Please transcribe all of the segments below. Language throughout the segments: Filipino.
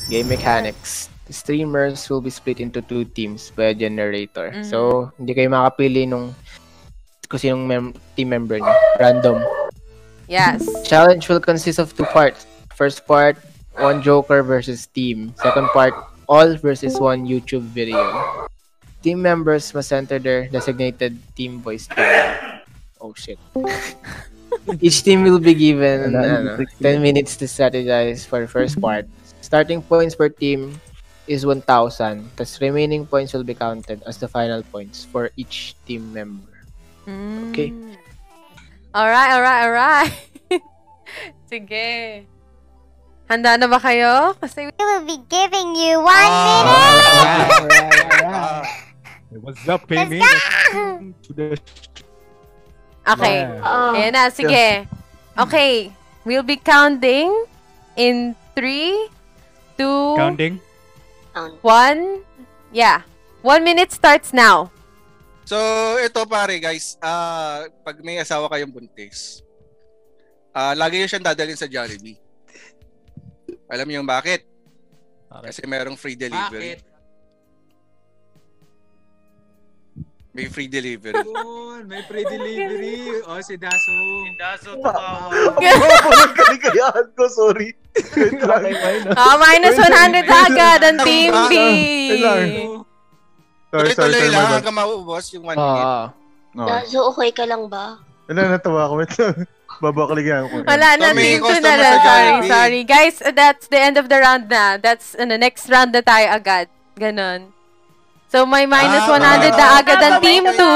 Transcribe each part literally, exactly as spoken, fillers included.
Game mechanics. The streamers will be split into two teams by a generator. Mm-hmm. So, hindi kayo makapili nung kung sinong mem- team member niyo. Random. Yes. Challenge will consist of two parts. First part, one Joker versus team. Second part, all versus one YouTube video. Team members must enter their designated team voice channel. Oh shit. Each team will be given ano, ten minutes to strategize for the first part. Starting points per team is one thousand. Thus remaining points will be counted as the final points for each team member. Mm. Okay. Alright, alright, alright. Sige. Handa na ba kayo? Kasi we will be giving you one uh, minute! Right, right, right. What's up, Amy? Okay. Uh, Ayan na, sige. Okay. We'll be counting in three, two, counting? one. Yeah. One minute starts now. So, ito pare guys, uh, pag may asawa kayong buntis, uh, lagi nyo siyang dadalhin sa Jollibee. Alam niyo bakit? bakit? Kasi merong free delivery. Bakit? May free delivery. Oh, may free delivery. Oh, si Daso. Si Daso, tumawa. Nagkaligayaan ko, sorry. Oh, minus one hundred agad ang Team B. Sorry, sorry, sorry. Lang hanggang mauubos yung one minute. Daso, okay ka lang ba? Wala, natawa ako. Babakaligan ko. Wala na, Team two na lang. Sorry, sorry. Guys, that's the end of the round na. That's the uh, next round na tayo agad. Ganon. So, may minus ah, one hundred na agad ang Team two.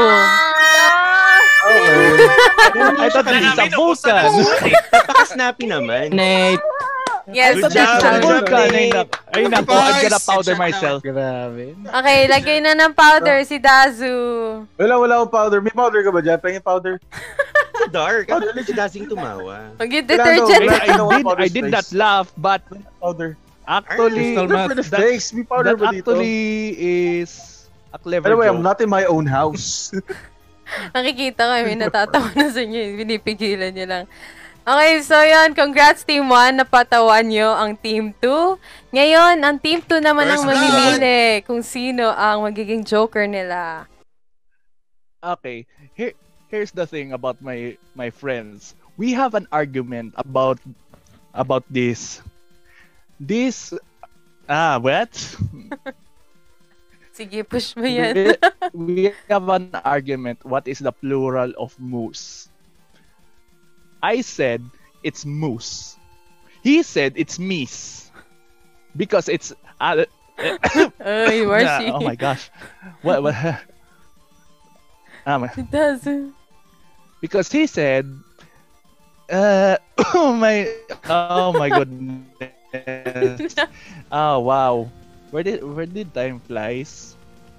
I thought this is a Vulcan. Napaka-snappy naman. Nate. Yes, good job. Vulcan. Ayun na po, I'm gonna powder myself. Grabe. Okay, lagay na ng powder si Dazu. Wala, wala akong powder. May powder ka ba dyan? Pahingin powder. Dark. Ano si Dazing tumawa? Mag-detergent. I did, I did not laugh, but powder. Actually, that, that actually is a clever By the way, joke. I'm not in my own house. Nakikita ko, may natatawa na sa inyo. Pinipigilan nyo lang. Okay, so yun. Congrats, Team one. Napatawan nyo ang Team two. Ngayon, ang Team two naman ang mamimili kung sino ang magiging Joker nila. Okay. Here, here's the thing about my my friends. We have an argument about about this. This, ah, what? Sige, push mo yan. we, we have an argument. What is the plural of moose? I said it's moose. He said it's meese. Because it's... Uh, Ay, Marcy. Yeah, oh my gosh. What? what um, it doesn't. Because he said... Uh, oh my... Oh my goodness. Oh wow, where did where did time flies?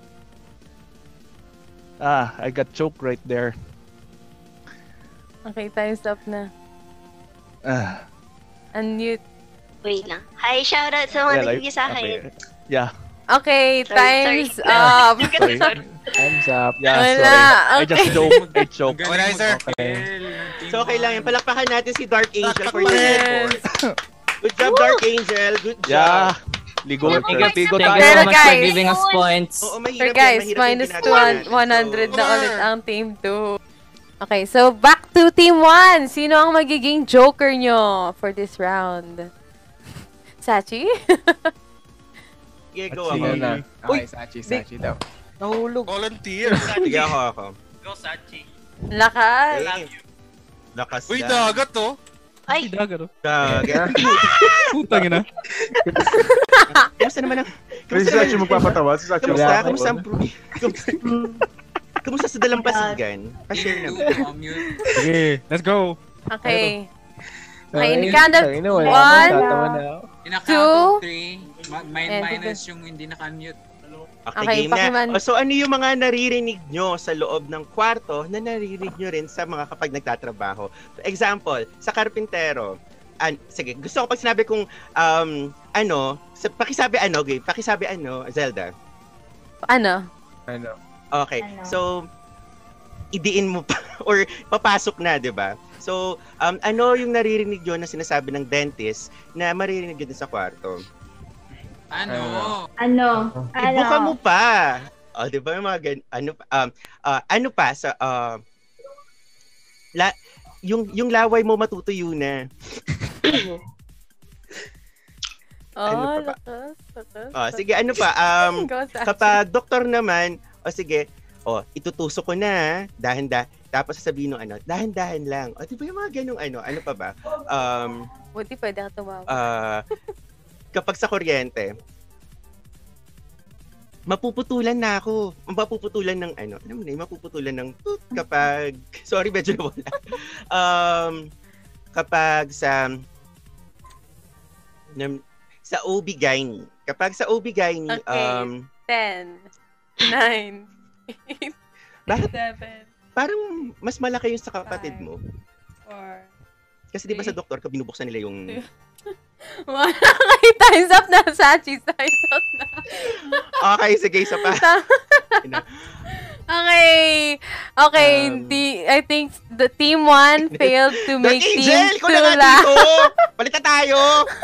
Ah, I got choked right there. Okay, time's up na. Ah. Unmute. Wait lang. Hi, shoutout sa mga nagiging sa akin. Yeah. Okay, sorry, time's sorry. up. Time's up. Yeah, Wala. sorry. Okay. I just choked. I choked. Wala, sir. Okay. So, okay lang yan. Palakpakan natin si Dark Angel for your effort. Good job, Dark Angel. Good job. Yeah. Ligo, ligo, ligo tayo. tayo. Pero guys, for giving us points. Oo, mahirap Sir guys, yan, minus one hundred so, na ulit ang Team two. Okay, so back to Team one. Sino ang magiging Joker nyo for this round? Sachi? Sige, go ako. na. Okay, Sachi, Sachi daw. Nahulog. Volunteer. Sige, ako ako. Go, Sachi. Lakas. Hey. Lakas Uy, na. dagat to. Ay! Dagat. Dagat. Putang ina. Kamusta naman ang... Si Sachi magpapatawa. Si Sachi Kamusta? Kamusta ang... Kamusta sa Dalampasigan? Pa-share naman. Sige, let's go. Okay. Okay, in the count of one, two, three, minus yung hindi naka-mute. Okay, Okay, game na. pakiman. O, so, ano yung mga naririnig nyo sa loob ng kwarto na naririnig nyo rin sa mga kapag nagtatrabaho? For example, sa karpintero, an, sige, gusto ko pag sinabi kong, um, ano, sa, pakisabi ano, Gabe, pakisabi ano, Zelda? Ano? Ano? Okay, so, idiin mo pa, or papasok na, di ba? So, um, ano yung naririnig nyo na sinasabi ng dentist na maririnig nyo din sa kwarto? Ano? Ano? Ibuka Ano? mo pa. O, di ba yung mga gan... Ano, um, ah, ano pa sa... Uh, la, yung, yung laway mo matutuyo na. Oh, Ano pa ba? lakas, lakas. Oh, sige, ano pa? Um, Go, Sachi. kapag doktor naman, o sige, o, itutusok ko na, dahan-dahan. Tapos sasabihin nung ano, dahan-dahan lang. O, di ba yung mga ganong ano? Ano pa ba? Um, Buti pwede ka tumawag. ah kapag sa kuryente, mapuputulan na ako. Mapuputulan ng ano, alam mo na, yung mapuputulan ng toot kapag, sorry, medyo nawala. um, kapag sa, nam, sa O B G Y N. Kapag sa O B G Y N, Okay. um, ten, nine, eight, bakit seven, parang mas malaki yung sa kapatid mo? four, Kasi di ba sa doktor, ka binubuksan nila yung... one. Okay, time's up na, Sachi. Time's up na. Okay, sige, isa pa. Okay. Okay, Um, the, I think the team one failed to Dark make Angel! team Ikaw two na nga laugh. dito! Balita tayo!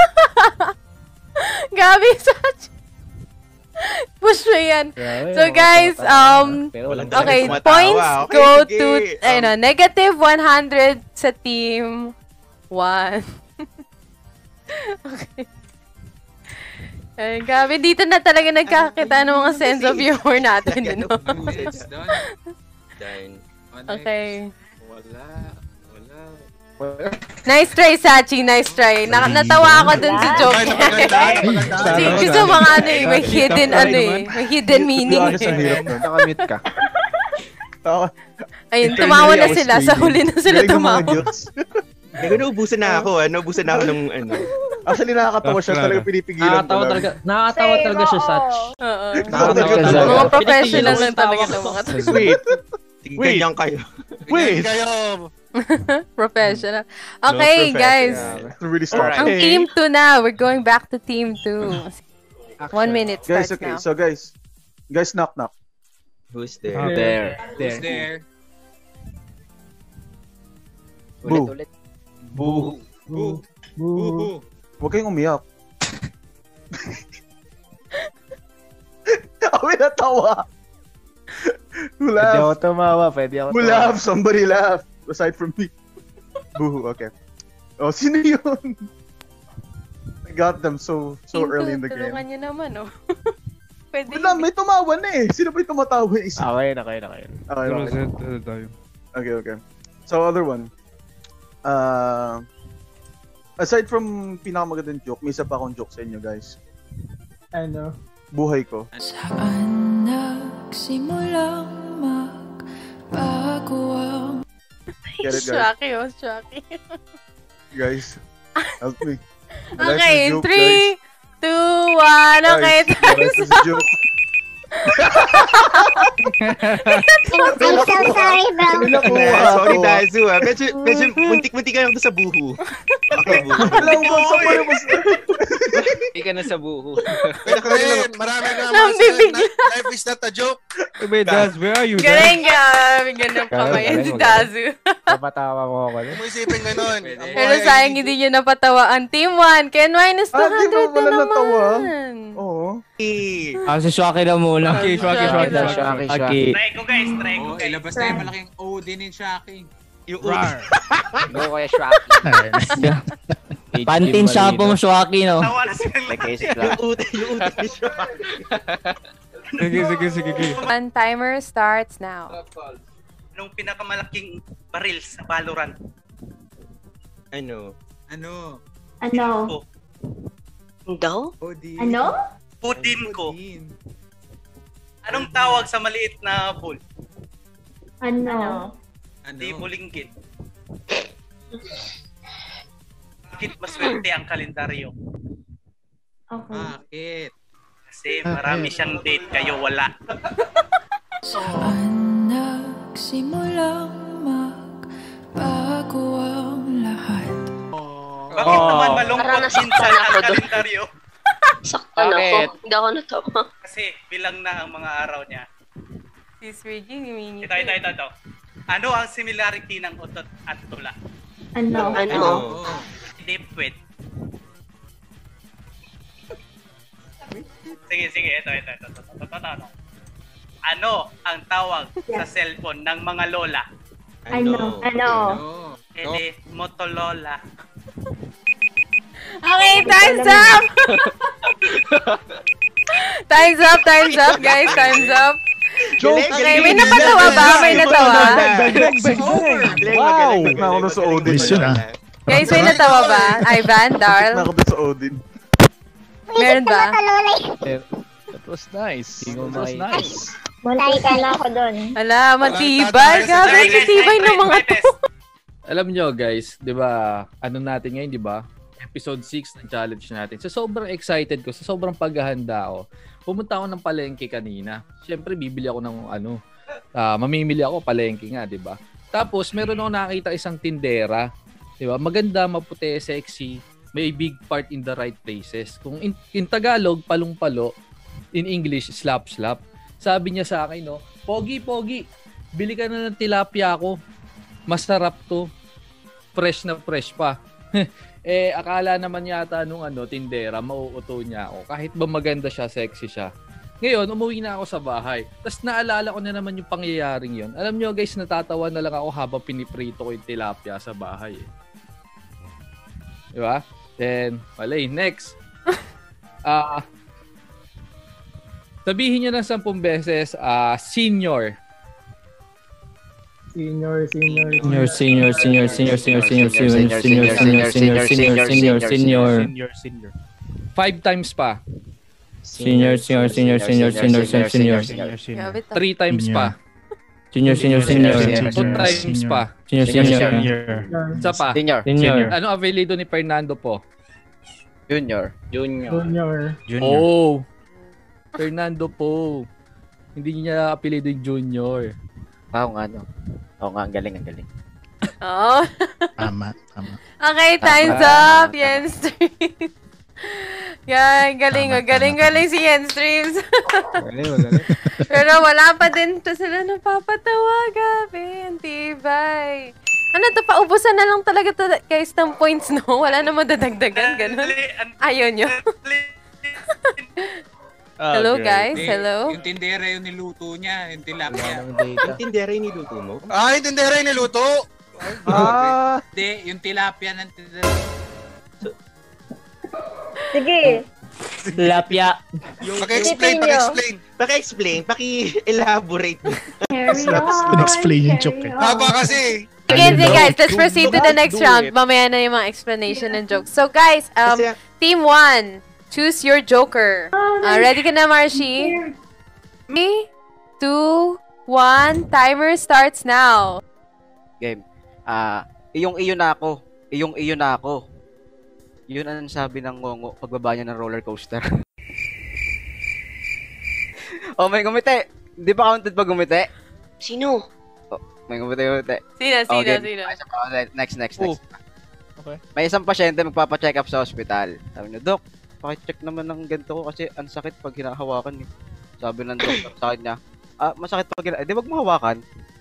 Gabi, Sachi. Push mo yan. So guys, um, Walang okay, talagang tumatawa. points Okay, go sige. to, Um, ano, negative one hundred sa team one. Okay. Ay, Gabi, dito na talaga nagkakita ng mga sense of humor natin, you know? Done. Okay. Wala. Wala. Nice try, Sachi. Nice try. Na natawa ako dun sa joke. Kasi gusto mga ano eh, may hidden ano eh. May hidden meaning eh. Nakamute ka. Ayun, tumawa na sila. Sa huli na sila tumawa. Kaya naubusan na ako, ano, naubusan na ako ng ano. Actually, nakakatawa siya. Talaga pinipigilan Nakakatawa ko lang. talaga. Nakakatawa talaga siya, Sach. Oo. Nakakatawa talaga. Mga professional lang talaga ng mga to. Wait. Wait. Ganyan kayo. Wait. kayo. Professional. Okay, guys. Really start. Ang team two na. We're going back to team two. One minute Guys, starts okay. now. So, guys. Guys, knock knock. Who's there? There. Who's there? Boo. Boo. Boo. Boo. Huwag kayong umiyak. Ako natawa. Who Pwede ako laugh? tumawa, pwede ako Who tumawa. laugh? Somebody laugh. Aside from me. Boo. Okay. Oh, sino yun? I got them so so Team early two, in the game. tulungan nyo naman, oh. Pwede. Wala, may tumawa na eh. Sino ba yung tumatawa? Isa. Okay na, okay na, okay na. Okay, Pero okay. set uh, tayo. Okay, okay. So, other one. Uh, aside from pinakamagandang joke, may isa pa akong joke sa inyo, guys. Ano? Buhay ko. Saan nagsimulang magbago ang... Get it, guys? Shocky, oh, shocky. Guys, help me. My life Okay, is a in joke, three, guys. two, one, okay, Guys, my life time's is a up. joke. I'm so sorry, bro. Nakuha Sorry, ako. Dazu ah. Medyo, medyo muntik-muntik ka lang doon sa buhu. Okay, buhu. Wala ko bang sa pala mas... Hindi ka na sa buho. Eh, marami na Nang mga bibigla. life is not a joke. Wait, Daz, where are you? Daz? Galing ka. Bigyan ng kamay yan si Dazu. Napatawa mo ako. Huwag mo isipin ganun. Ang Pero buhay sayang ay- hindi nyo napatawa ang team one. Kaya minus two Ah, di ba hundred na wala natawa? naman. Oo. Eh, Ah, si Shocky na muna. Okay, Shocky, Shocky, Shocky, Shocky. Shocky, Okay. Try ko guys, try ko Oh, guys. ilabas na yung malaking O din in Shocking. yung Rar. Go kaya Shocky. Pantin shampoo mo, Shocky, no? Tawa na silang lahat. yung uti, yung uti siya. Sige, sige, sige, sige. One timer starts now. Anong pinakamalaking baril sa Valorant? Ano? Ano? Ano? Daw? Odin. Ano? Putin ko. Odin. Anong tawag sa maliit na ball? Ano? Ano? Di bulinggit. Bakit maswerte ang kalendaryo? Okay. Bakit? Kasi marami siyang date, kayo wala. Saan nagsimulang magbago ang lahat? Bakit Oh. naman malungkot Parang nasaktan minsan ang ako doon. kalendaryo? Saktan ako. Bakit? Hindi ako natawa. Kasi bilang na ang mga araw niya. Si Swiggy, humingi. Ito, ito, ito, ito. Ano ang similarity ng utot at tula? Ano? Ano? Oh. Hindi puwet. Sige, sige. Ito, ito, ito. ito, ito, ito, ito, ito. Ano ang tawag sa cellphone ng mga lola? Ano? Ano? Ede, Motorola. Okay, time's up! Time's up, time's up, guys. Time's up. Okay, may napatawa ba? May natawa? Wow! Na ako na sa Odin. Guys, may natawa ba? Ivan, Darl? Na ako na sa Odin. Meron ba? That was nice. That was nice. Munti ka na ako dun. Ala, matibay. Grabe, matibay ng mga to. Alam nyo guys, di ba, ano natin ngayon, di ba? Episode six ng challenge natin. So, sobrang excited ko, sa so, sobrang paghahanda ako. Pumunta ako ng palengke kanina. Siyempre, bibili ako ng ano, uh, mamimili ako palengke nga, di ba? Tapos, meron ako nakita isang tindera. Di ba? Maganda, maputi, sexy. May big part in the right places. Kung in, in Tagalog, palong-palo. In English, slap-slap. Sabi niya sa akin, no, Pogi, Pogi, bili ka na ng tilapia ko. Masarap to. Fresh na fresh pa. Eh, akala naman yata nung ano, tindera, mauuto niya ako. Kahit ba maganda siya, sexy siya. Ngayon, umuwi na ako sa bahay. Tapos naalala ko na naman yung pangyayaring yun. Alam nyo guys, natatawa na lang ako habang piniprito ko yung tilapia sa bahay. Eh. Diba? Then, malay, next. Ah... uh, Sabihin niyo ng sampung beses, ah, uh, senior. Senior, senior, senior, senior, senior, senior, senior, senior, senior, senior, senior, senior, senior, senior, senior, senior. Five times pa. Senior, senior, senior, senior, senior, senior, senior. Three times pa. Senior, senior, senior. Two times pa. Senior, senior. Isa pa. Senior. Ano apelyido ni Fernando po? Junior. Junior. Junior. Oh. Fernando po. Hindi niya apelido yung Junior. Oo nga, no. Oo nga, ang galing, ang galing. Oo. Tama, tama. Okay, time's up, Yen Streams. Yan, galing, tama, galing, tama, galing si Yen Streams. Galing, galing. Pero wala pa din to sila napapatawa, gabi. Ang tibay. Ano to, paubusan na lang talaga to, guys, ng points, no? Wala na madadagdagan, ganun. Ayaw nyo. Hello, guys. Hindi, Hello. Yung tindera yung niluto niya, yung tilapia. Yung tindera yung niluto mo? Ah, yung tindera yung niluto? Ah. Hindi, yung tilapia ng tindera. Sige. Tilapia. Paki-explain, paki-explain. Paki-explain, paki-elaborate. Paki-explain yung joke eh. Haba kasi. Sige, sige guys, let's proceed to the next round. Mamaya na yung mga explanation and jokes. So guys, um, team one. Choose your joker. Uh, ready ka na, Marcy? three, two, one. Timer starts now. Game. Ah, uh, iyong iyo na ako. Iyong iyo na ako. Yun ang sabi ng ngongo pagbaba niya ng roller coaster. Oh, may gumite. Di ba counted pag gumite? Sino? Oh, may gumite, gumite. Sino, sino, okay. sino? Next, next, next. Oh. Okay. May isang pasyente magpapacheck up sa ospital. Sabi niya, Dok, paki-check naman ng ganito ko kasi ang sakit pag hinahawakan eh. Sabi ng doktor sa kanya, ah, masakit pag hinahawakan. Eh, di wag mo hawakan.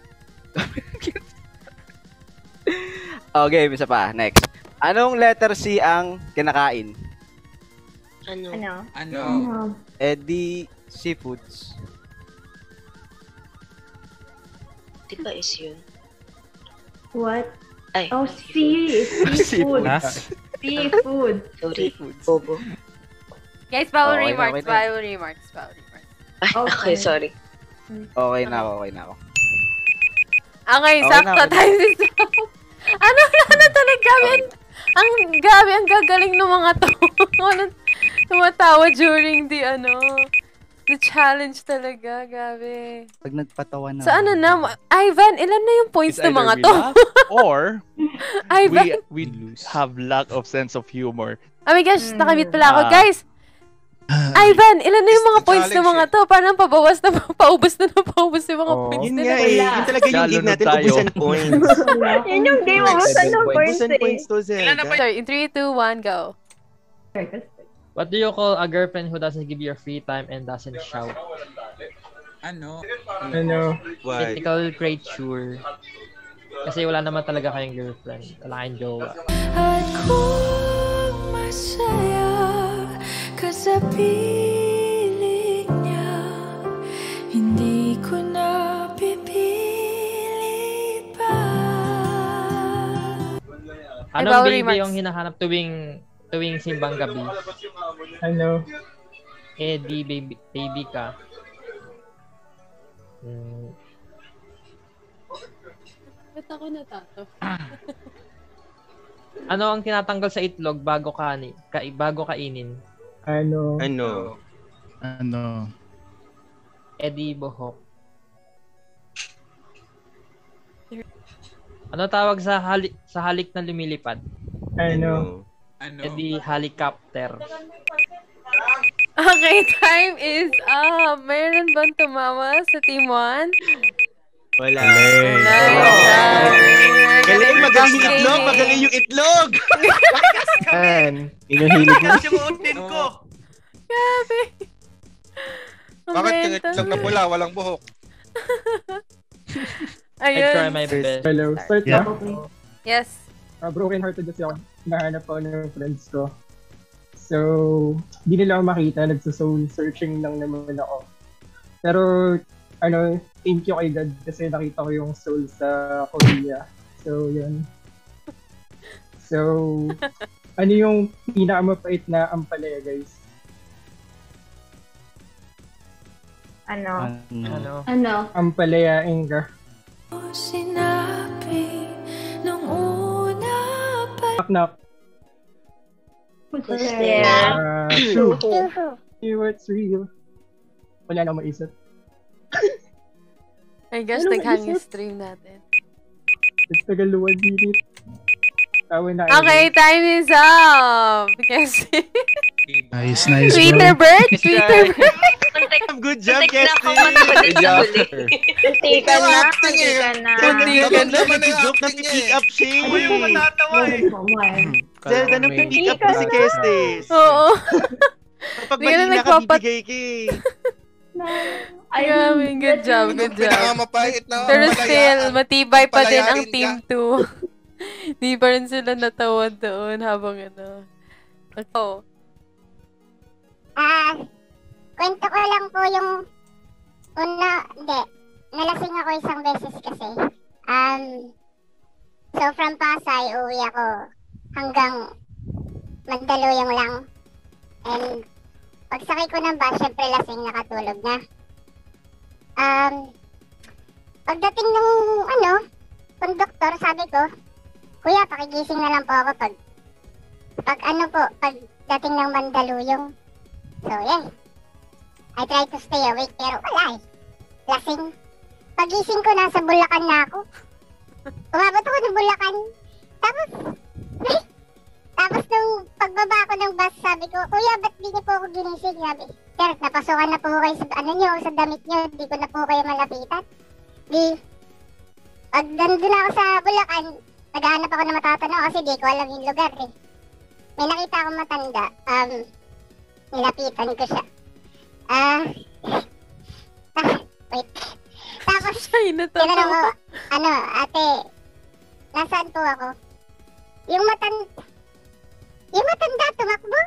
Okay, isa pa. Next. Anong letter C ang kinakain? Ano? Ano? Ano? Eddie Seafoods. Di ba is yun? What? Ay. Oh, sea. Seafood. Seafood. Sorry. Bobo. Guys, bawal Okay, remarks, okay na. bawal remarks, bawal remarks. Ay, okay, sorry. Okay na ako, okay na ako. Okay, Okay sakto na, okay tayo si Sam. Ano na na talaga, gabi. Ang, ang gabi, ang gagaling ng mga to. Walang tumatawa during the, ano, the challenge talaga, gabi. Pag nagpatawa na. So ano na, Ivan, ilan na yung points ng mga we to? laugh or Ivan. we, we have lack of sense of humor. Oh my gosh, nakamute pala ako. Ah. Guys, Ivan, ilan na yung mga points ng challenge mga to? Parang pabawas na, paubos na na paubos yung mga Oo. points Yun nila. nga eh. Yun talaga yung Lalo game na natin, tayo. ubusan points. Yun yung game, ubusan ng points Ubusan eh. points to, Zelda. Ilan na ba Sorry, in three, two, one, go. What do you call a girlfriend who doesn't give you free time and doesn't shout? Ano? Ano? Why? Critical creature. Kasi wala naman talaga kayong girlfriend. Wala kayong jowa. At kung masaya ka sa piling Anong bawal baby remarks. yung hinahanap tuwing tuwing simbang gabi? Ano? Eh, di baby, baby ka. Hmm. Ba't ako natato? Ano ang tinatanggal sa itlog bago kanin, ka, bago kainin? Ano? Ano? Ano? Eh, di buhok. Ano tawag sa halik sa halik na lumilipad? Ano? Ano? Eh, di helicopter. Okay, time is up. Mayroon bang tumawa sa Team one? Wala. Wala. Galing, magaling yung itlog, magaling yung itlog. Yan. Yun yung hilig mo. Simutin ko. Grabe. Bakit yung itlog na pula, walang buhok? I try Ayun. my best. Hello, start Yeah. na. Yes. Uh, broken hearted kasi ako. Nahanap ako ng friends ko. So, di nila ako makita. Nagsa-soul searching lang naman ako. Pero, ano, thank you kay God kasi nakita ko yung soul sa Korea. So, yun. So, ano yung pinakamapait na ampalaya, guys? Ano? Ano? Ano? Ampalaya, Inga. Sinabi nung una pa. Knock, knock. Uh, true. See what's real. Wala na maisip. I guess Ano naghang yung maisip? stream natin. It's tagaluan dito. Tawa na. Okay, time is up. Kasi... Nice, nice, Twitter bro. bird? Twitter bird? Good job, Kesty. Good job. Muntikan na, Acting eh. muntikan na. Muntikan na, Naman yung nag-joke na acting niya pick eh. up siya. Ako yung matatawa eh. Zelda, nag-pick up pa si Kestis. Oo. Kapag Hindi ka na mali nagpapat- nakabibigay ka eh. Grabe, good job, good job. Pinakamapait na Pero malayaan. still, matibay pa din ang Palayain team ka. two. Di pa rin sila natawa doon habang ano. Oh. Ah, kwento ko lang po yung una, hindi, nalasing ako isang beses kasi. Um, so from Pasay, uwi ako hanggang Mandaluyong lang. And pagsakay ko ng bus, syempre lasing, nakatulog na. Um, pagdating ng, ano, konduktor, sabi ko, Kuya, pakigising na lang po ako pag, pag ano po, pagdating ng Mandaluyong. So, yeah. I try to stay awake, pero wala eh. Lasing. Pagising ko, nasa Bulacan na ako. Umabot ako ng Bulacan. Tapos, tapos nung pagbaba ko ng bus, sabi ko, Kuya, ba't di niyo po ako ginising? Sabi, Sir, napasukan na po kayo sa, ano nyo, sa damit nyo, di ko na po kayo malapitan. Di, pag nandun ako sa Bulacan, naghahanap ako na matatanaw kasi di ko alam yung lugar eh. May nakita akong matanda, um, nilapitan ko siya. Ah, ah wait. Tapos, tinanong ko, ano, ate, nasaan po ako? Yung matan... Yung matanda, tumakbo.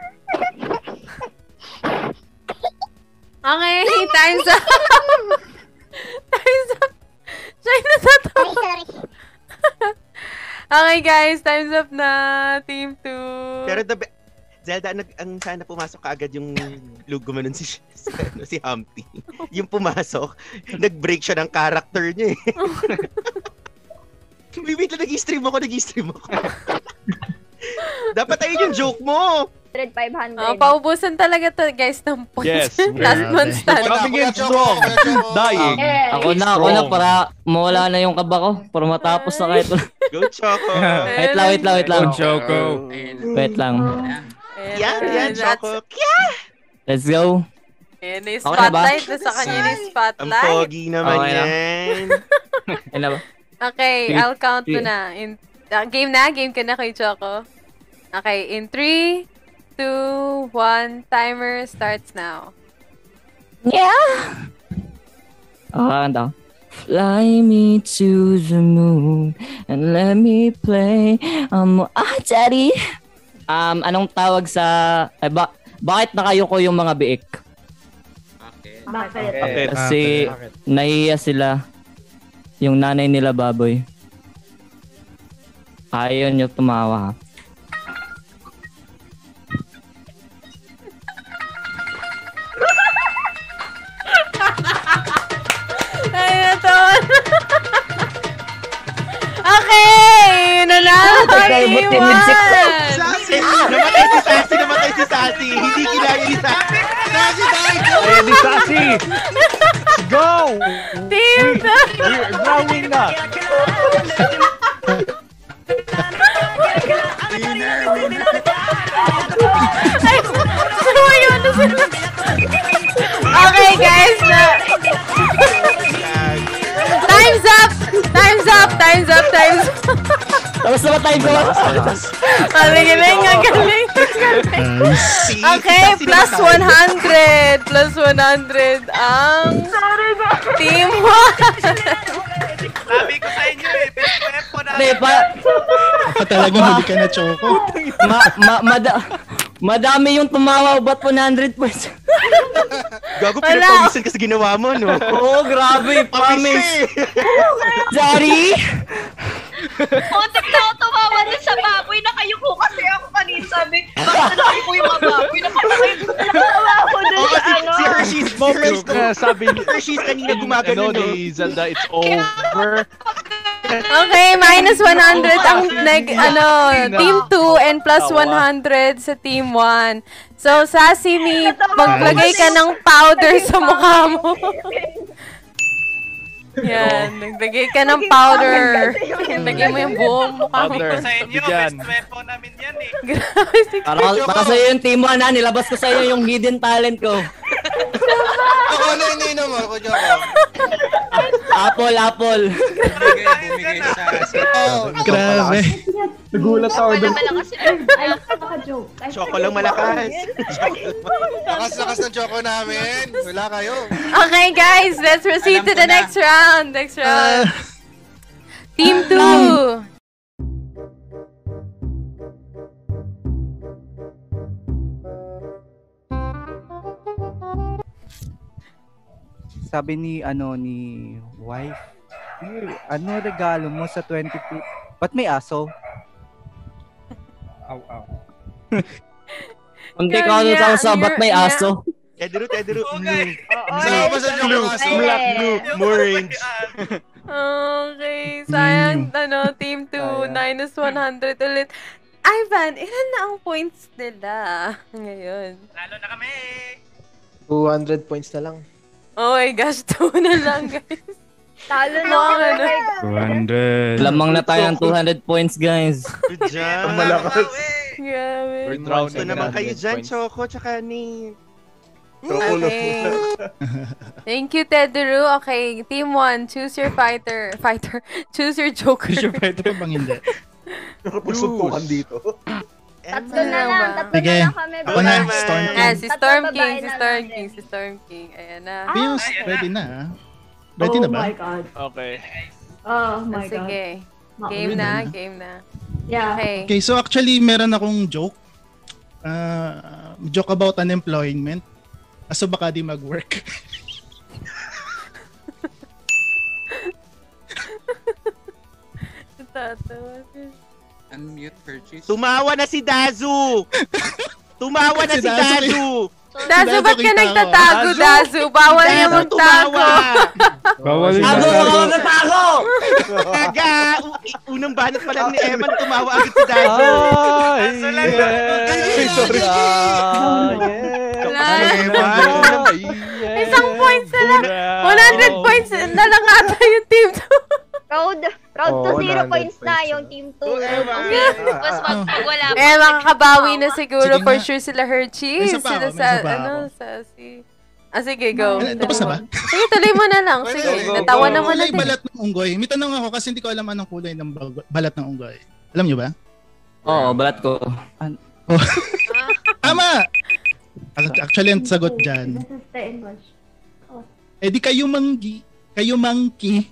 Okay, time's up. Time's up. Siya yung natatawa. Sorry, sorry. Okay guys, time's up na. Team two. Pero the be- Zelda, nag, ang sana pumasok kaagad yung lugo manon si, si, ano, si Humpty. Yung pumasok, nag-break siya ng character niya eh. Wait, wait lang, nag-stream ako, nag-stream ako. Dapat ayun yung joke mo. five hundred. Oh, paubusan talaga to guys ng points. Yes, Last grabe. month stand. Coming in strong. Dying. Eh, Ako na, ako na, para mawala na yung kaba ko. Para matapos na kahit. Go, Choco. Wait lang, wait lang, wait lang. Go, Choco. Wait lang. Yan, yan, That's- Choco. Kya! Let's go. Ayan, yung Okay na ba? spotlight. Na sa kanya yung Ang spotlight. pogi naman Okay na. yan. Ayun na ba? Okay, Three, I'll count three. mo na. In, uh, game na? Game ka na kay Choco. Okay, in three, two, one, timer starts now. Yeah! Ah, kanta. Fly me to the moon and let me play. Um, ah, daddy! Um, anong tawag sa... Eh, ba, bakit nakayuko yung mga biik? Bakit? Bakit? Kasi Bakit? nahiya sila yung nanay nila baboy. Ayaw nyo tumawa. Ay, natawa na. Okay! Nanalo ang iwan! Sassy! Namatay si Sassy! Namatay si Sassy! Hindi kinaya ni Sassy! Sassy tayo! Ready, Sassy! Let's go! Team we, We're drawing na! Ay, sumayo na sila. Okay, guys. Na. Time's up! Time's up! Time's up! Time's up! Tapos na ba tayo ko? Ang galing, ang galing. Okay, plus one hundred. Plus one hundred ang Team one. Sabi ko sa inyo eh, best weapon na. Hindi pa. Ako talaga huli ka na, Choco. Ma, ma, mada, madami yung tumawa, ba't one hundred points? Gago, pinapawisan ka sa ginawa mo, no? Oo, grabe, promise. Sorry? Kontek na ako tumawa din sa baboy na kayo ko kasi ako kanina sabi, bakit na ko yung mga baboy na patay ko na ako dun sa ano. Si Hershey's Moments na sabi ni Hershey's kanina gumagano, no? Ni Zelda, it's over. Okay, minus one hundred ang nag, ano, Team two and plus one hundred sa Team one. So, Sassy, Mi, maglagay ka ng powder sa mukha mo. Yan, naglagay ka ng powder. Lagay mo yung buong mukha mo. Sa inyo, best weapon namin yan eh. Grabe si Para, para sa'yo yung Team one, ha? Nilabas ko sa'yo yung hidden talent ko. Ako na ininom mo, ako Joko. Apple, apple. Bumigay, bumigay sa Grabe. Nagulat ako doon. Ay, maka-joke. Choco lang malakas. Lakas-lakas ng Choco namin. Wala kayo. Okay, guys, let's proceed to the next round. Next round. Team two. Sabi ni ano ni wife, "Eh, ano regalo mo sa twenty-fifth? Ba't may aso?" Aw, aw. Hindi ka ano tao sa ba't may aso? Tedro, Tedro. Okay. Saan ba sa Joko ng aso? Black, blue, orange. Okay, sayang, ano, Team two, minus one hundred ulit. Ivan, ilan na ang points nila ngayon? Lalo na kami. two hundred points na lang. Oh my gosh, two na lang, guys. Talo na Mga ako. ano. two hundred. Lamang na tayo ng two hundred points, guys. Good job. Malakas. Grabe. Ito naman kayo dyan, Choco, tsaka ni... Okay. Thank you, Tedru. Okay, Team one, choose your fighter. Fighter. Choose your joker. Choose your fighter bang hindi? Nakapagsuntukan dito. Tatlo na lang. Tatlo Sige. na lang kami. Ako na, Storm King. Ah, si Storm Tatlo King, babae si na Storm lang King, din. si Storm King. Ayan na. Pius, ready na ah. Ready na ba? Oh my God. Okay. Oh my Ah, God. sige. Game na, game na. Yeah. Okay. Okay, so actually meron akong joke. Uh, joke about unemployment. Aso baka di mag-work. Tatawa siya. Unmute Hershey's. Tumawa na si Dazu! Tumawa na si Si Dazu. Dazu! Dazu, ba't ka kita ko. nagtatago, Dazu? Bawal Dazu, niya magtago. Bawal yung Tago tago. ako natago! Aga! u- Unang banat pa lang ni Eman, tumawa agad si Dazu! Ay, Ay, sorry. Wala. Eman! Isang points na lang. one hundred points na lang ata yung team two. Road, road to Oo, zero one hundred points na points yung na. team two. Mas mag pag wala pa. Eh, makakabawi na siguro Sige for nga. sure sila Hershey. May isa pa Sila ako, may sa, isa pa ano, ako. sa si... Ah, sige, go. Eh, tapos na ba? Sige, tuloy mo na lang. Pwede, Sige, go, natawa go. naman Kulay natin. balat ng unggoy. May tanong ako kasi hindi ko alam anong kulay ng bag- balat ng unggoy. Alam niyo ba? Oo, balat ko. Tama! Actually, ang sagot dyan. This is the English. Eh di kayo manggi. Kayo monkey.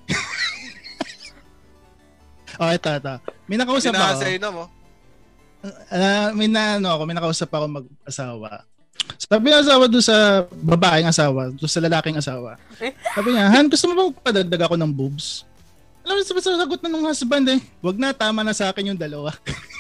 Oh, ito, ito. May nakausap ako. Pinasa inom mo. Ah, may na, ano ako, may nakausap ako mag-asawa. Sabi ng asawa doon sa babaeng asawa, doon sa lalaking asawa. Sabi niya, Han, gusto mo ba padagdag ako ng boobs? Alam mo, sagot na ng husband eh. Wag na, tama na sa akin yung dalawa.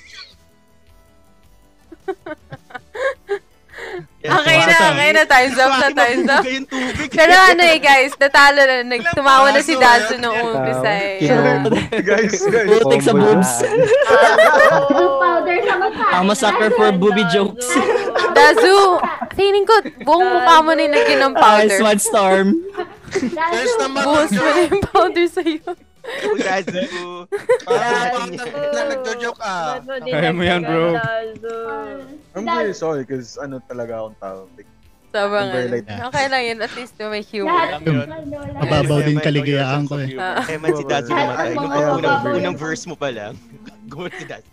Okay na, okay na. Time's up na, time's up. Pero ano eh, guys, natalo na. Nagtumawa na si Dazu nung umpisa eh. Guys, guys. Putik sa boobs. powder sa mata. I'm a sucker for booby jokes. Dazu, feeling ko, buong mukha mo na yung lagyan ng powder. Ice One Storm. Buhos mo na yung powder sa'yo. Dazu. Parang na nagjo-joke ah. Kaya mo yan, bro. I'm very sorry because ano talaga akong tao. Like, Sobrang I'm very ano. light. Okay lang yun, at least may humor. Mababaw din kaligayahan ko eh. Kaya man si Dazu namatay. Unang, unang verse mo pa lang. Gumot si Dazu.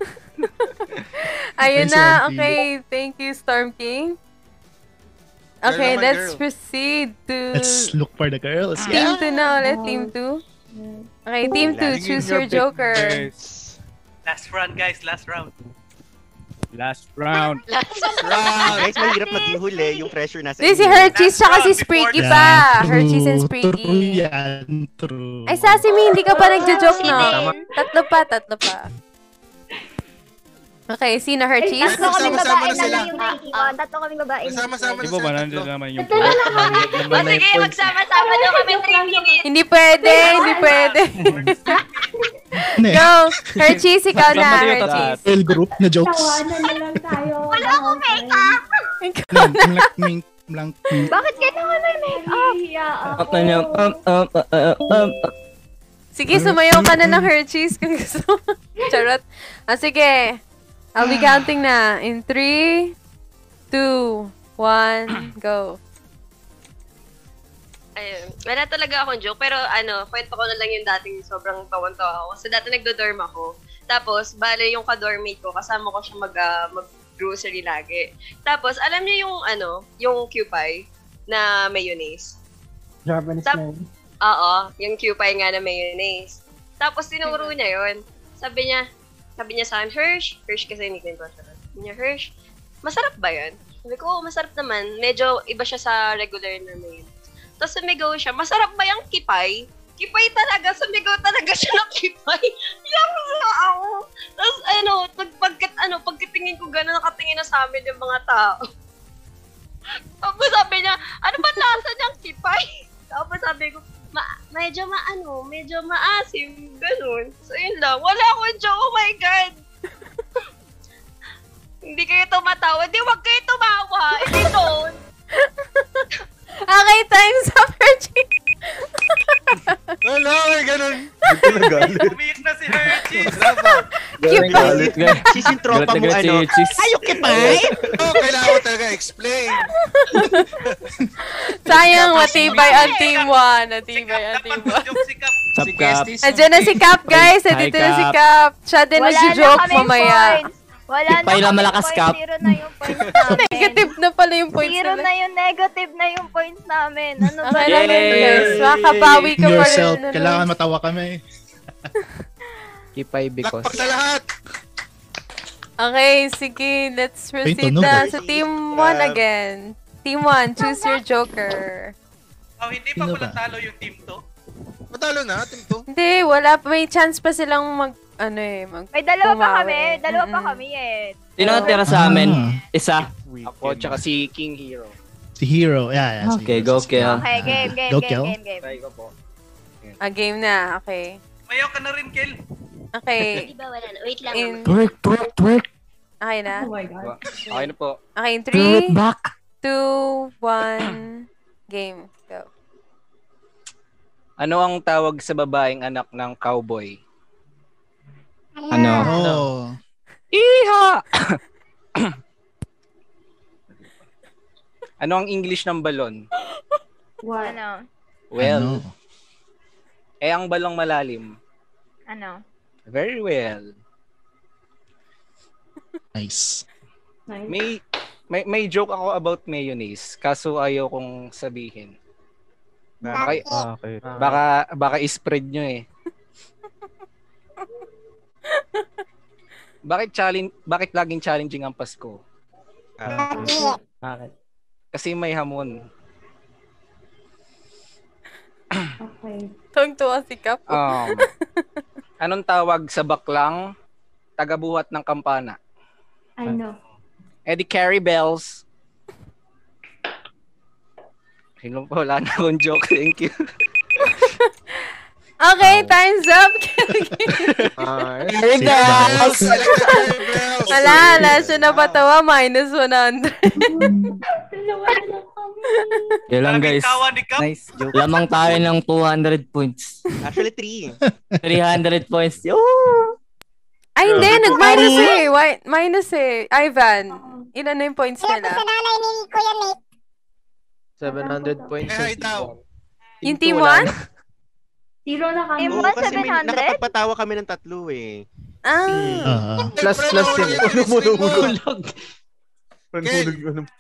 Ayun na, okay. Thank you, Storm King. Okay, let's proceed to... Let's look for the girls. Team two na ulit, Team two. Okay, Team two, choose your joker. Last round, guys. Last round. Last round. Last round. Guys, mahirap maghuli. Yung pressure nasa This si Hershey's tsaka si Spriggy pa. Hershey's and Spriggy. Yan, true. Ay, Sasimi, hindi ka pa nagjo-joke, no? Tatlo pa, tatlo pa. Okay, sino Hershey's? Tatlo kaming Sama-sama babae na na sila. lang yung ranking ko. Tatlo kaming babae. Sama-sama Di ba ba nandun naman yung Tatlo na kami. O sige, magsama-sama daw kami three minutes. Hindi pwede, hindi pwede. Go! Hershey's, ikaw na, Hershey's. L group na jokes. Tawanan na lang tayo. Wala akong makeup. Blank, blank, blank, blank. Bakit kailangan may makeup? Ano niya? Um, um, uh, um, Sige, sumayaw ka na ng Hershey's kung gusto mo. Charot. Ah, sige. I'll be counting na. In three, two, one, go. Ayun. Wala talaga akong joke, pero ano, kwento ko na lang yung dating sobrang tawan-tawa ako. So dati nagdo-dorm ako. Tapos, bale yung ka-dormmate ko, kasama ko siya mag, uh, mag-grocery lagi. Tapos, alam niyo yung ano, yung Q-Pie na mayonnaise. Japanese Tap- man. Oo, yung Q-Pie nga na mayonnaise. Tapos, tinuro niya yun. Sabi niya, sabi niya sa akin, Hirsch, Hirsch kasi nickname ko siya. Sabi niya, Hirsch, masarap ba yan? Sabi ko, oo, masarap naman. Medyo iba siya sa regular na mayonnaise. Tapos sumigaw siya, masarap ba yung kipay? Kipay talaga, sumigaw talaga siya ng kipay. Yang na ako. Tapos ano, pag, pagkat, ano, pagkatingin ko gano'n, nakatingin na sa amin yung mga tao. Tapos sabi niya, ano ba lasa niyang kipay? Tapos sabi ko, Ma medyo maano, medyo maasim, gano'n. So yun lang, wala akong joke, oh my God! Hindi kayo tumatawa, di wag kayo tumawa, hindi doon. Okay, time's up, Hershey. Wala, may ganun. Umiyak na si Hershey's. Kipay. Sis yung tropa mo, ano? Ay, yung kipay! Oh, kailangan ko talaga explain. Sayang, matibay ang team one. Matibay ang team one. Sup, Cap? Andiyan na si Cap, guys. Nandito na si Cap. Siya din Wala na nag-joke kaming mamaya. points. Wala Kipay na lang kaming malakas, points. Cap. Zero na yung points namin. Negative na pala yung points Zero nila. na yung negative na yung points namin. Ano ba? Okay lang yun, guys. Makabawi ka pa rin. Yourself, Ano, kailangan matawa kami. Kipay because. Lakpak sa lahat. Okay, sige. Let's proceed tunog. na sa team one again. Team one, choose your joker. Oh, hindi pa Sino pala ba? talo yung team to. Matalo na, team to. Hindi, wala pa. May chance pa silang mag, ano eh, mag May dalawa pa tumawa kami. eh. Dalawa pa Mm-mm. kami eh. Sino ang tira sa amin? Ah. Isa. Ako, tsaka si King Hero. Si Hero. Yeah, yeah. si Okay, Hero. go, kill. Okay, game, game, Go, game, Kel. game, game. Try ko po. Ah, game na. Okay. Mayaw ka na rin, Kel. Okay. Di ba wala na? Wait lang. In, Twerk, twerk, twerk. okay na? Oh my God. Okay na po. Okay, in Twerk three, back. two, one, game. Go. Ano ang tawag sa babaeng anak ng cowboy? Ano? Oh. Iha! Ano ang English ng balon? What? Ano? Well, Ano? eh ang balong malalim. Ano? Very well. Nice. May may may joke ako about mayonnaise, kaso ayaw kong sabihin. Baka, Okay. baka baka i-spread nyo eh. Bakit challenge bakit laging challenging ang Pasko? Bakit? Kasi may hamon. Okay. Tuwang-tuwa si Cap. Um, anong tawag sa baklang tagabuhat ng kampana? I know. Eddie Carey Bells. Sino pa? Wala na akong joke. Thank you. Okay, time's up. Carey Bells! Wala, wala siya napatawa. Minus one hundred. Yun lang guys. Nice joke. Lamang tayo ng two hundred points. Actually, three. three hundred points. Yo! Ay, hindi. Nag-minus eh. Why? Minus eh. Ivan, ilan na yung points Kaya nila? po sa nanay ni Kuya Nate. seven hundred points. Eh, daw. Yung team one? Zero na kami. Team Oo, one, kasi may seven hundred? nakapagpatawa kami ng tatlo eh. Ah. Plus, plus din. Ano mo nahulog? Nahulog ano mo.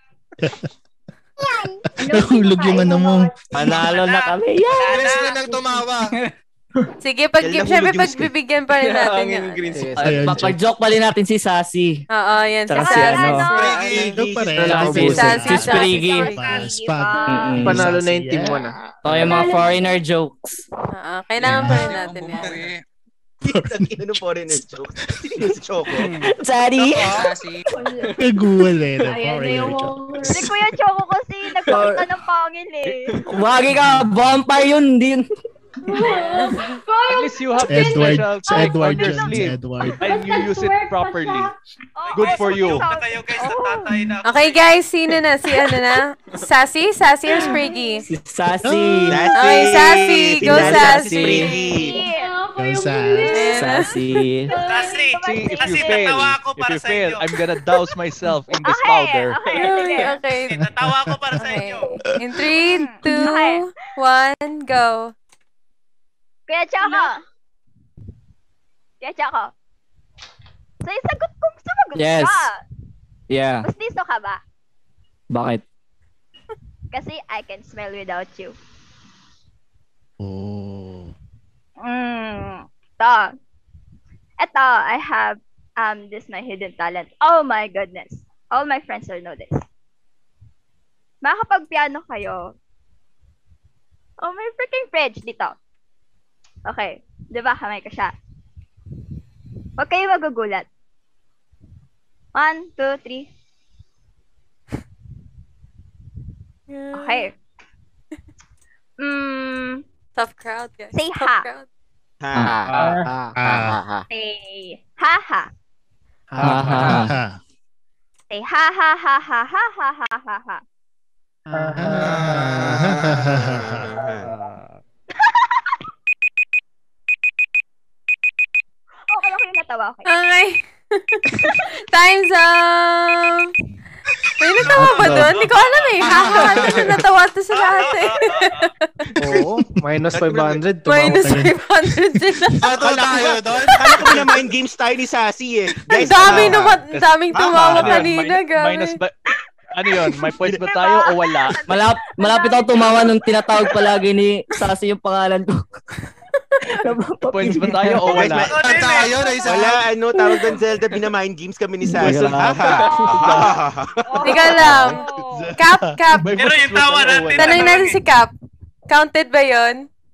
Nahulog yung ano mo. Panalo na kami. Yeah! Chris na nang tumawa. Sige, pag Kailan syempre nahulog yung pagbibigyan pa rin natin yan. Ay, Papag-joke pa rin natin si Sassy. Oo, yan. Si Tsaka si Sassy. ano. Joke pa rin. Si Sassy. Si Spriggy. Spag. Mm-mm. Panalo na yung team one ah. Ito yung mga foreigner jokes. Oo, kailangan pa rin natin yan. Tangina ng foreigner joke. Sino yung si Choco? Sorry. Naguwal eh. Ayan na yung Si Kuya Choco kasi nagpakita ng pangil eh. Wagi ka. Vampire yun. Hindi yun. At least you have Edward. special Si Edward on your yun. Si sleeve. Edward. And you use it properly. Good for you. Kayo guys, natatay na. Okay guys, sino na? Si ano na? Sassy? Sassy or Spriggy? Si Sassy. Okay, Sassy. Go Sassy. Go Sassy. Sassy. Sassy, See, if kasi you fail, tatawa ako if para you sa fail, inyo. I'm gonna douse myself in this powder. Okay, okay. Tatawa ako para sa inyo. In three, two, one, go. Kuya Choco. Kuya Choco. So, isagot kung sumagot Yes. ka. Yeah. Mas listo ka ba? Bakit? Kasi I can smell without you. Oh. Mm. Ito. Ito, I have um this my hidden talent. Oh my goodness. All my friends will know this. Makakapag-piano kayo. Oh, may freaking fridge dito. Okay. Di ba, kamay ko siya. Huwag kayo magugulat. One, two, three. Okay. Mm, Tough crowd, guys. say Tough ha. crowd. Ha. Ha. Ha. Ha. Say ha ha. Ha ha. Ha. Say ha ha ha ha ha ha ha ha ha. Okay, okay yung natawa. Okay. Okay. Time's up! May natawa ba doon? Hindi ko alam eh. Haha, ano natawa to sa lahat eh. Oo, minus five hundred. Tumawa Minus tayo. five hundred sila. Ato tayo doon. Kala ko na mind games tayo ni Sassy eh. Ang Guys, dami ah, naman, ang daming tumawa Ano yun? kanina, Min- gabi. Minus ba? Ano yun? May points ba tayo o wala? Malap malapit ako tumawa nung tinatawag palagi ni Sassy yung pangalan ko. Points ba tayo o guys, wala? ma- Tayo na isa. wala, ano, tawag doon Zelda, binamind games kami ni Sassy. Grabe. Hindi ka lang. Cap, Cap. May Pero points yung ba tawa tayo o natin, wala? Tanong natin si Cap. Counted ba yon?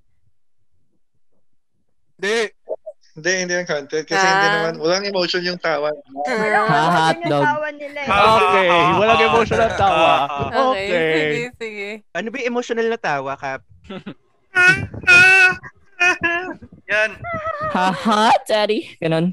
Hindi. Hindi, hindi yung content. Kasi Ah. hindi naman, walang emotion yung tawa. Ha, hotdog. Okay, walang emotional tawa. Okay, sige, Okay. sige. Ano ba yung emotional na tawa, Kap? Yan. Haha, Daddy. Ganon.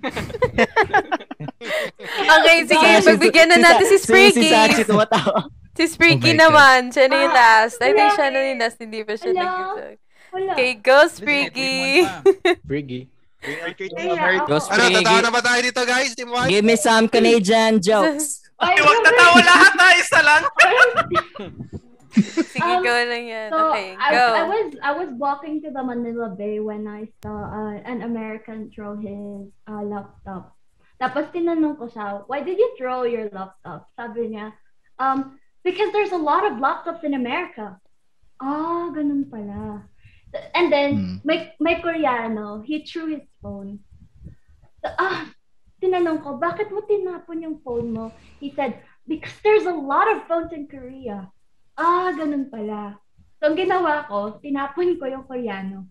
Okay, sige, pagbigyan na natin si Spriggy. Si Sassy tumatawa. Si Spriggy Oh my naman. Siya na yung last. I think siya na yung last. Hindi pa siya nag-isag. Okay, go Spriggy. Spriggy. Go Ano, tatawa Spriggy. na ba tayo dito guys? Team White? Give me some Canadian jokes. Ay, huwag tatawa lahat na isa lang. Sige, go lang yan. So Okay, I, go. I was I was walking to the Manila Bay when I saw uh, an American throw his uh, laptop. Tapos tinanong ko siya, why did you throw your laptop? Sabi niya, um, because there's a lot of laptops in America. Ah, ganun pala. And then, Hmm. may, may Koreano, he threw his phone. Ah, tinanong ko, bakit mo tinapon yung phone mo? He said, because there's a lot of phones in Korea. Ah, ganun pala. So, ang ginawa ko, tinapon ko yung Koreano.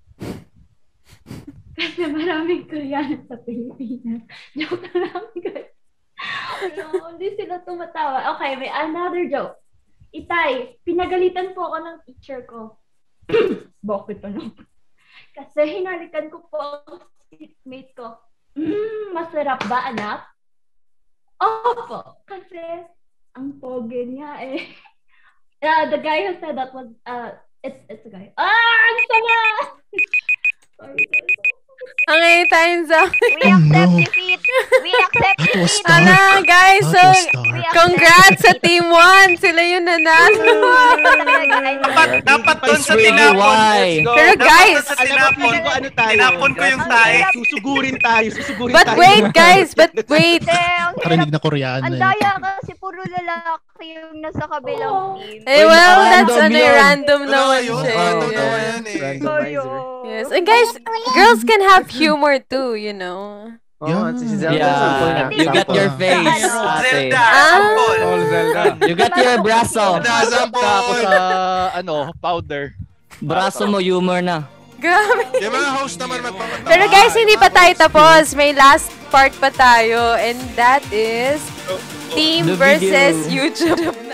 Kasi maraming Koreano sa Pilipinas. Joke lang, guys. No, hindi sila tumatawa. Okay, may another joke. Itay, pinagalitan po ako ng teacher ko. Bakit ano? Kasi hinalikan ko po ang seatmate ko. Mm, masarap ba, anak? Opo, kasi ang pogi niya eh. Uh, the guy who said that was, uh, it's it's a guy. Ah, ang sama! Sorry, sorry. Okay, time's up. We accept defeat. We accept defeat. Ano, guys, so, congrats sa Team one. Sila yung nanalo. Dapat, dapat doon sa tinapon. Pero guys, tinapon, ano tayo? Tinapon ko yung tae. Susugurin tayo, susugurin but tayo. But wait, guys, but wait. Karinig na Koreano Ang eh. daya kasi puro lalaki yung nasa kabilang team. Eh, well, that's ano, random naman siya. Random Yes, and guys, girls can have humor too, you know. Yeah, Yeah, you got your face, ate. Ah, You got your braso. Ako sa, ano, powder. Braso mo, humor na. Grabe. Yung mga host naman magpapatawa. Pero guys, hindi pa tayo tapos. May last part pa tayo. And that is Team The versus video. YouTube.